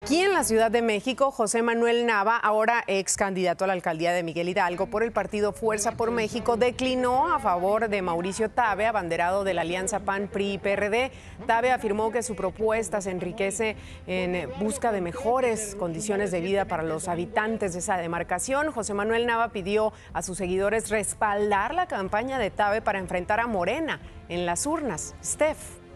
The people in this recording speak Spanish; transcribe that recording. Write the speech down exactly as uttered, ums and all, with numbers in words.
Aquí en la Ciudad de México, José Manuel Nava, ahora ex candidato a la alcaldía de Miguel Hidalgo por el partido Fuerza por México, declinó a favor de Mauricio Tabe, abanderado de la alianza P A N, P R I y P R D. Tabe afirmó que su propuesta se enriquece en busca de mejores condiciones de vida para los habitantes de esa demarcación. José Manuel Nava pidió a sus seguidores respaldar la campaña de Tabe para enfrentar a Morena en las urnas. Steph.